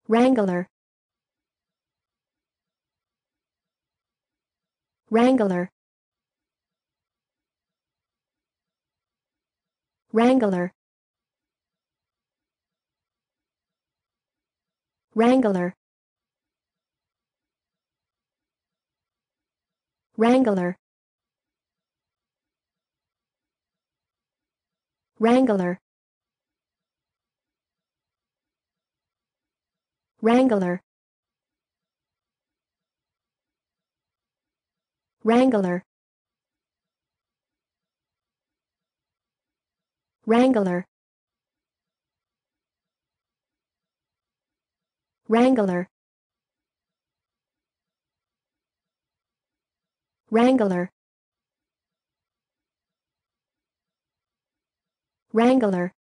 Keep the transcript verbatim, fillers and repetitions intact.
Wrangler, Wrangler, Wrangler, Wrangler, Wrangler, Wrangler, Wrangler, Wrangler, Wrangler, Wrangler, Wrangler, Wrangler,